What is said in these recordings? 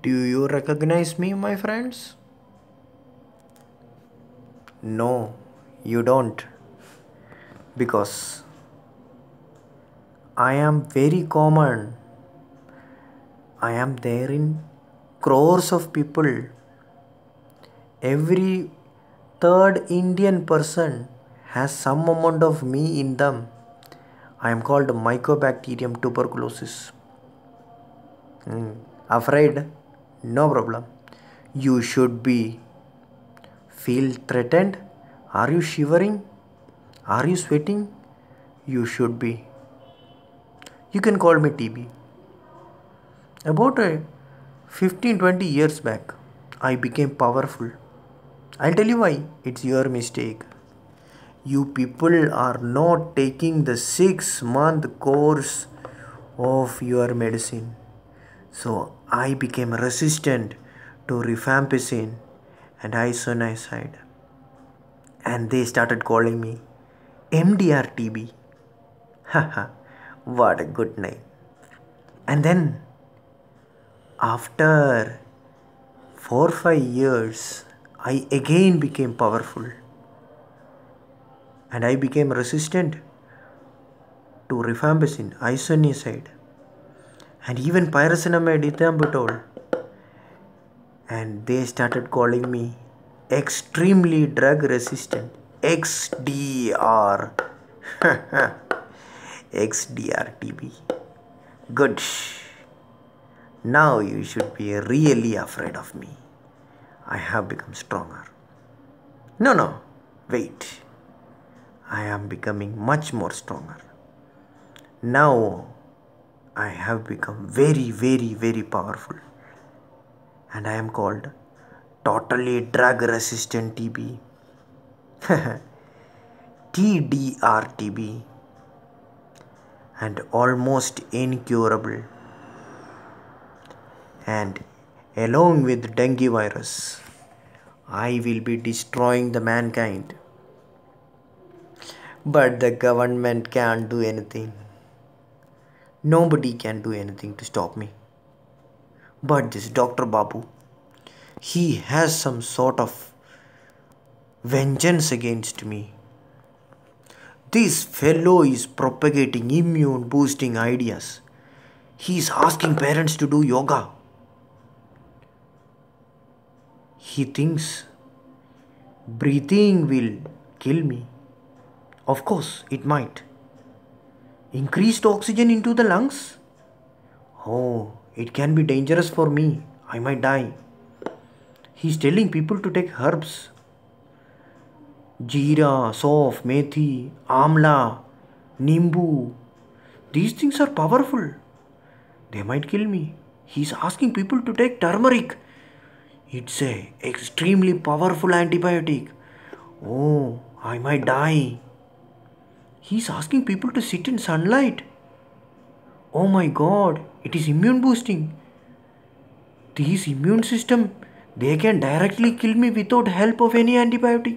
Do you recognize me, my friends? No, you don't. Because I am very common. I am there in crores of people. Every third Indian person has some amount of me in them. I am called Mycobacterium tuberculosis. Afraid? No problem. You should be. Feel threatened? Are you shivering? Are you sweating? You should be. You can call me TB. About 15-20 years back, I became powerful. I'll tell you why. It's your mistake. You people are not taking the 6-month course of your medicine. So I became resistant to rifampicin and isoniazid. And they started calling me MDR-TB. Haha, what a good name. And then, after 4-5 years, I again became powerful. And I became resistant to rifampicin, isoniazid, and even pyrazinamide ethambutol. And they started calling me extremely drug resistant, XDR. XDR TB. Good. Now you should be really afraid of me. I have become stronger. No, wait. I am becoming much more stronger. Now I have become very, very, very powerful. And I am called totally drug resistant TB. TDR TB. And almost incurable. And along with dengue virus, I will be destroying the mankind. But the government can't do anything. Nobody can do anything to stop me. But this Dr. Babu, he has some sort of vengeance against me. This fellow is propagating immune boosting ideas. He is asking parents to do yoga. He thinks breathing will kill me. Of course, it might. Increased oxygen into the lungs? Oh, it can be dangerous for me. I might die. He's telling people to take herbs. Jeera, Sauf, Methi, Amla, Nimbu. These things are powerful. They might kill me. He's asking people to take turmeric. It's a extremely powerful antibiotic. Oh, I might die. He's asking people to sit in sunlight. Oh my God, it is immune boosting. These immune system, they can directly kill me without help of any antibiotic.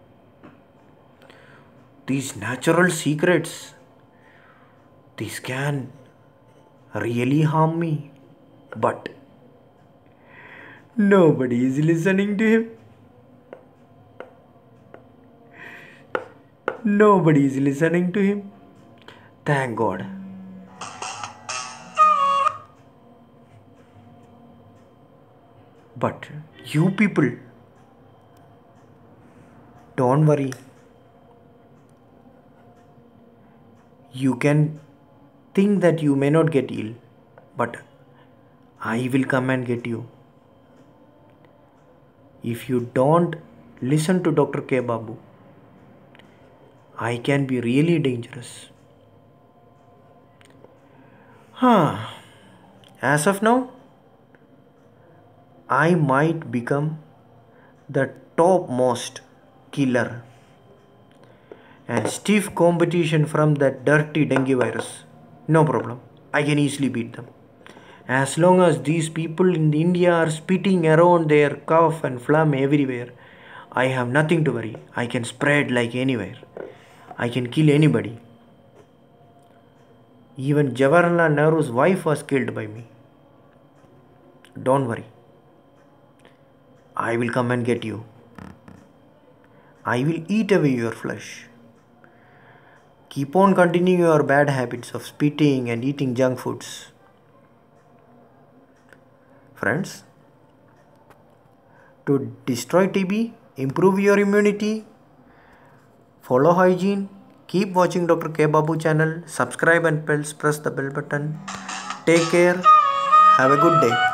These natural secrets, these can really harm me. But nobody is listening to him. Nobody is listening to him. Thank God. But you people, don't worry. You can think that you may not get ill, but I will come and get you. If you don't listen to Dr. K. Babu, I can be really dangerous. As of now, I might become the topmost killer and stiff competition from that dirty dengue virus. No problem. I can easily beat them. As long as these people in India are spitting around their cough and phlegm everywhere, I have nothing to worry. I can spread like anywhere. I can kill anybody. Even Jawaharlal Nehru's wife was killed by me. Don't worry. I will come and get you. I will eat away your flesh. Keep on continuing your bad habits of spitting and eating junk foods. Friends, to destroy TB, improve your immunity, follow hygiene, keep watching Dr. K. Babu channel, subscribe and press the bell button. Take care. Have a good day.